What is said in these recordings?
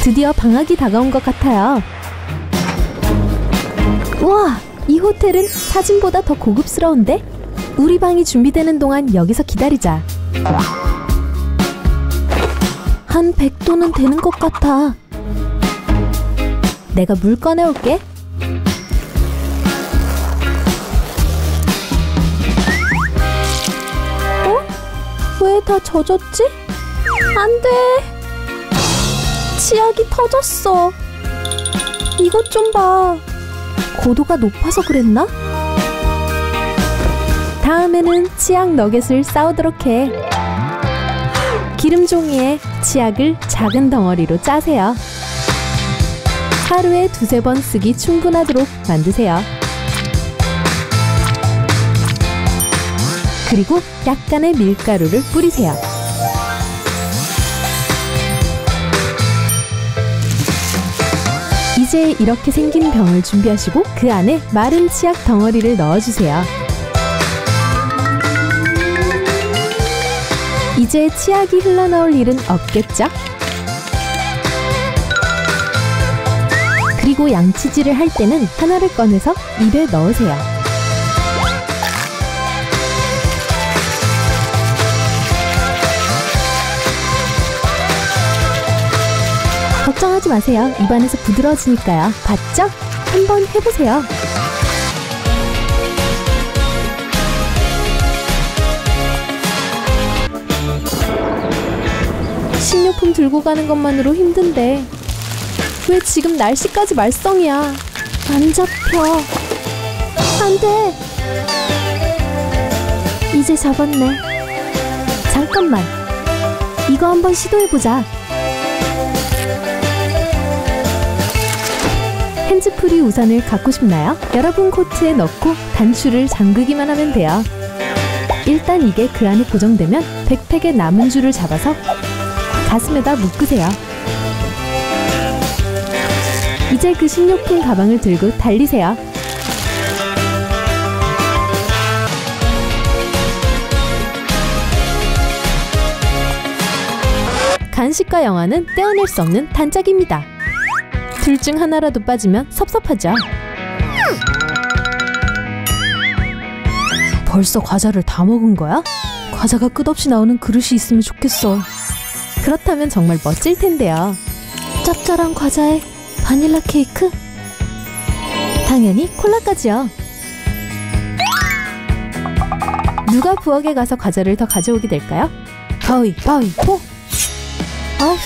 드디어 방학이 다가온 것 같아요. 우와! 이 호텔은 사진보다 더 고급스러운데? 우리 방이 준비되는 동안 여기서 기다리자. 한 100도는 되는 것 같아. 내가 물 꺼내올게. 왜 다 젖었지? 안 돼! 치약이 터졌어. 이것 좀 봐. 고도가 높아서 그랬나? 다음에는 치약 너겟을 싸우도록 해. 기름 종이에 치약을 작은 덩어리로 짜세요. 하루에 2~3번 쓰기 충분하도록 만드세요. 그리고 약간의 밀가루를 뿌리세요. 이제 이렇게 생긴 병을 준비하시고 그 안에 마른 치약 덩어리를 넣어주세요. 이제 치약이 흘러나올 일은 없겠죠? 그리고 양치질을 할 때는 하나를 꺼내서 입에 넣으세요. 걱정하지 마세요. 입안에서 부드러워지니까요. 봤죠? 한번 해보세요. 식료품 들고 가는 것만으로 힘든데 왜 지금 날씨까지 말썽이야. 안 잡혀. 안 돼. 이제 잡았네. 잠깐만. 이거 한번 시도해보자. 핸즈프리 우산을 갖고 싶나요? 여러분 코트에 넣고 단추를 잠그기만 하면 돼요. 일단 이게 그 안에 고정되면 백팩에 남은 줄을 잡아서 가슴에다 묶으세요. 이제 그 식료품 가방을 들고 달리세요. 간식과 영화는 떼어낼 수 없는 단짝입니다. 둘 중 하나라도 빠지면 섭섭하죠. 벌써 과자를 다 먹은 거야? 과자가 끝없이 나오는 그릇이 있으면 좋겠어. 그렇다면 정말 멋질 텐데요. 짭짤한 과자에 바닐라 케이크? 당연히 콜라까지요. 누가 부엌에 가서 과자를 더 가져오게 될까요? 가위바위보! 아휴,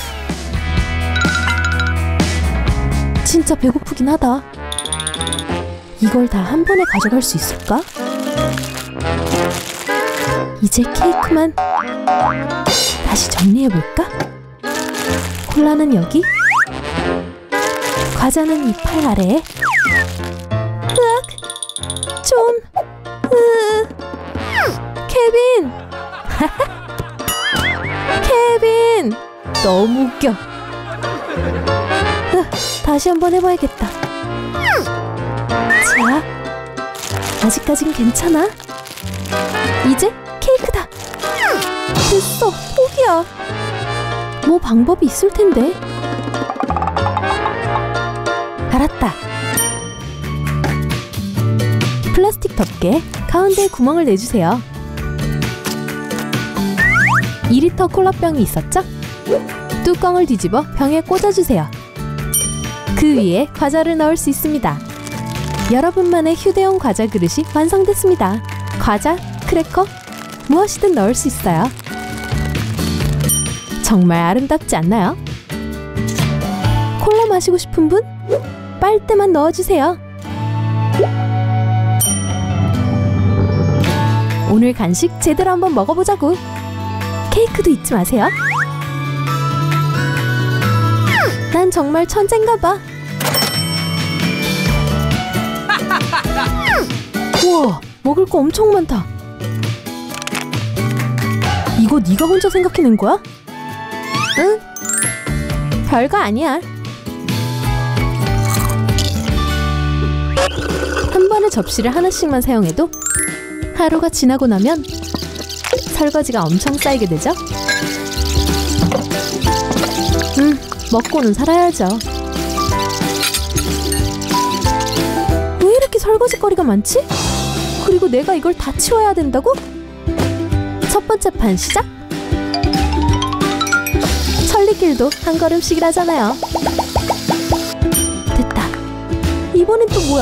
진짜 배고프긴 하다. 이걸 다 한 번에 가져갈 수 있을까? 이제 케이크만 다시 정리해볼까? 콜라는 여기, 과자는 이 팔 아래에. 으악! 좀... 케빈! 케빈! 너무 웃겨. 다시 한번 해봐야겠다. 자, 아직까진 괜찮아. 이제 케이크다. 됐어, 포기야. 뭐 방법이 있을 텐데. 알았다. 플라스틱 덮개에 가운데에 구멍을 내주세요. 2리터 콜라병이 있었죠? 뚜껑을 뒤집어 병에 꽂아주세요. 그 위에 과자를 넣을 수 있습니다. 여러분만의 휴대용 과자 그릇이 완성됐습니다. 과자, 크래커, 무엇이든 넣을 수 있어요. 정말 아름답지 않나요? 콜라 마시고 싶은 분? 빨대만 넣어주세요. 오늘 간식 제대로 한번 먹어보자고. 케이크도 잊지 마세요. 난 정말 천재인가 봐. 우와, 먹을 거 엄청 많다. 이거 네가 혼자 생각해낸 거야? 응? 별거 아니야. 한 번에 접시를 하나씩만 사용해도 하루가 지나고 나면 설거지가 엄청 쌓이게 되죠? 먹고는 살아야죠. 왜 이렇게 설거지거리가 많지? 그리고 내가 이걸 다 치워야 된다고? 첫 번째 판 시작! 천리길도 한 걸음씩이라잖아요. 됐다. 이번엔 또 뭐야?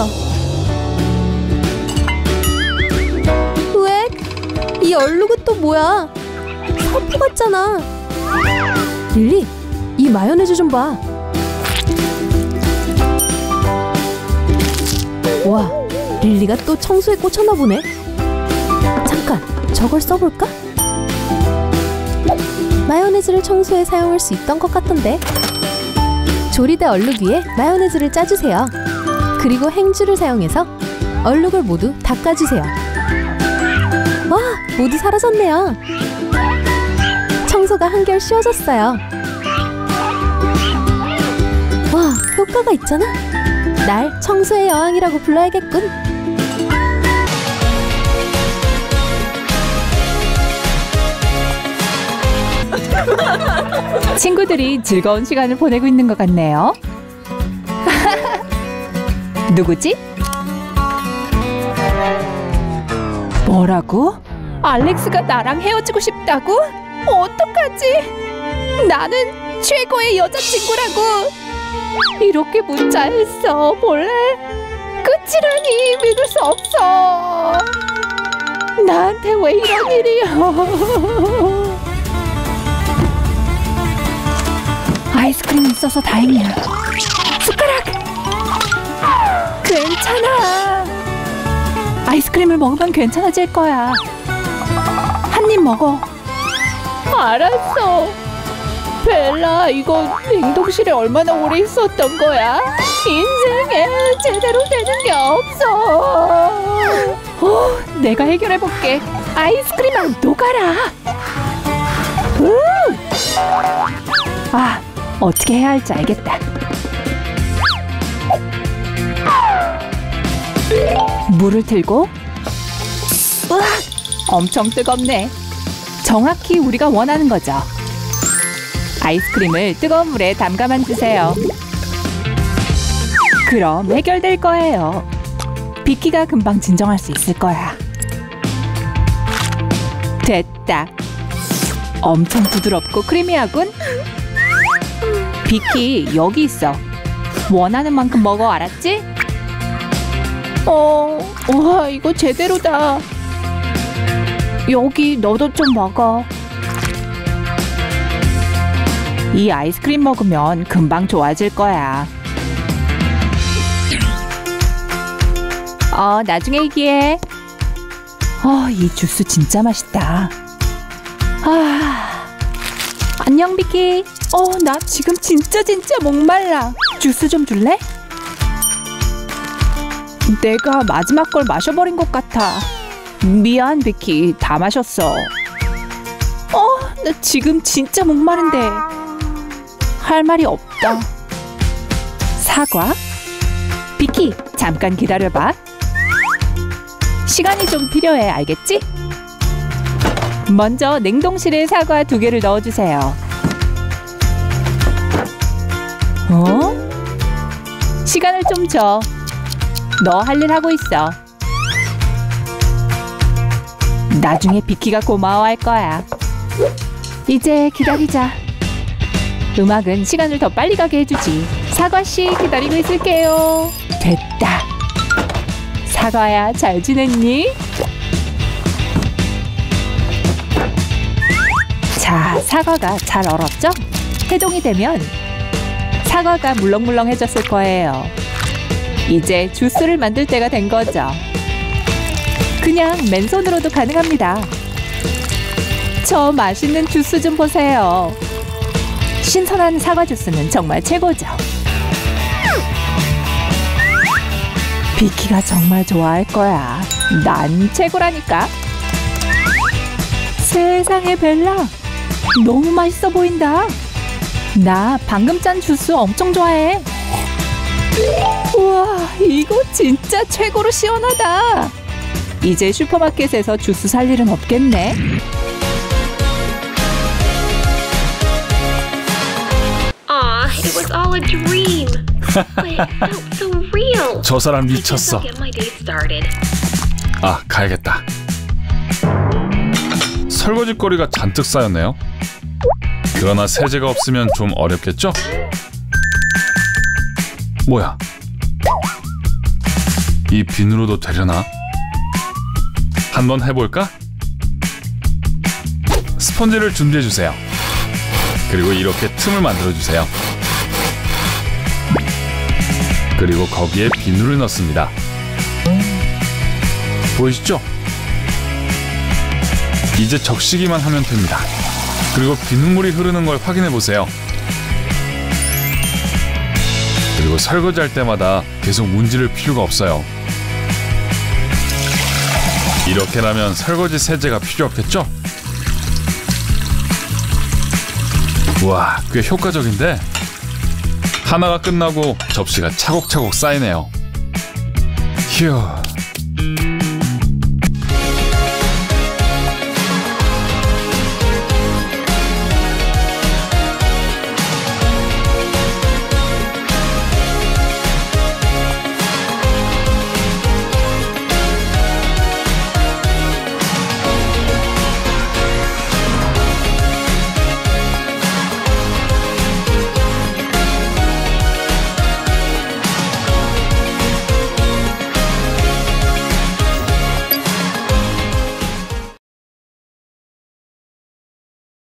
왜? 이 얼룩은 또 뭐야? 서프 같잖아. 릴리, 이 마요네즈 좀 봐. 와, 릴리가 또 청소에 꽂혔나 보네. 잠깐, 저걸 써볼까? 마요네즈를 청소에 사용할 수 있던 것 같던데. 조리대 얼룩 위에 마요네즈를 짜주세요. 그리고 행주를 사용해서 얼룩을 모두 닦아주세요. 와, 모두 사라졌네요. 청소가 한결 쉬워졌어요. 와, 효과가 있잖아. 날 청소의 여왕이라고 불러야겠군. 친구들이 즐거운 시간을 보내고 있는 것 같네요. 누구지? 뭐라고? 알렉스가 나랑 헤어지고 싶다고? 어떡하지? 나는 최고의 여자친구라고! 이렇게 문자했어. 몰래? 끝이라니 믿을 수 없어. 나한테 왜 이런 일이야? 아이스크림이 있어서 다행이야. 숟가락! 괜찮아. 아이스크림을 먹으면 괜찮아질 거야. 한 입 먹어. 알았어. 벨라, 이거 냉동실에 얼마나 오래 있었던 거야? 인생에 제대로 되는 게 없어. 내가 해결해볼게. 아이스크림만 녹아라. 아, 어떻게 해야 할지 알겠다. 물을 틀고. 으악! 엄청 뜨겁네. 정확히 우리가 원하는 거죠. 아이스크림을 뜨거운 물에 담가만 주세요. 그럼 해결될 거예요. 비키가 금방 진정할 수 있을 거야. 됐다. 엄청 부드럽고 크리미하군. 비키, 여기 있어. 원하는 만큼 먹어, 알았지? 와, 이거 제대로다. 여기 너도 좀 먹어. 이 아이스크림 먹으면 금방 좋아질 거야. 나중에 얘기해. 이 주스 진짜 맛있다. 안녕, 비키. 나 지금 진짜 목말라. 주스 좀 줄래? 내가 마지막 걸 마셔버린 것 같아. 미안, 비키. 다 마셨어. 나 지금 진짜 목마른데. 할 말이 없다. 사과? 비키, 잠깐 기다려봐. 시간이 좀 필요해, 알겠지? 먼저 냉동실에 사과 2개를 넣어주세요. 시간을 좀 줘. 너 할 일 하고 있어. 나중에 비키가 고마워할 거야. 이제 기다리자. 음악은 시간을 더 빨리 가게 해주지. 사과씨, 기다리고 있을게요. 됐다. 사과야, 잘 지냈니? 자, 사과가 잘 얼었죠? 해동이 되면 사과가 물렁물렁해졌을 거예요. 이제 주스를 만들 때가 된 거죠. 그냥 맨손으로도 가능합니다. 저 맛있는 주스 좀 보세요. 신선한 사과 주스는 정말 최고죠. 비키가 정말 좋아할 거야. 난 최고라니까. 세상에, 벨라, 너무 맛있어 보인다. 나 방금 짠 주스 엄청 좋아해. 우와, 이거 진짜 최고로 시원하다. 이제 슈퍼마켓에서 주스 살 일은 없겠네. It was all a dream. But it felt so real. 저 사람 I guess 미쳤어. I'll get my day started. 아, 가야겠다. 설거지거리가 잔뜩 쌓였네요. 그러나 세제가 없으면 좀 어렵겠죠? 뭐야? 이 비누로도 되려나? 한번 해볼까? 스펀지를 준비해주세요. 그리고 이렇게 틈을 만들어주세요. 그리고 거기에 비누를 넣습니다. 보이시죠? 이제 적시기만 하면 됩니다. 그리고 비눗물이 흐르는 걸 확인해 보세요. 그리고 설거지할 때마다 계속 문지를 필요가 없어요. 이렇게라면 설거지 세제가 필요 없겠죠? 우와, 꽤 효과적인데? 하나가 끝나고 접시가 차곡차곡 쌓이네요. 휴,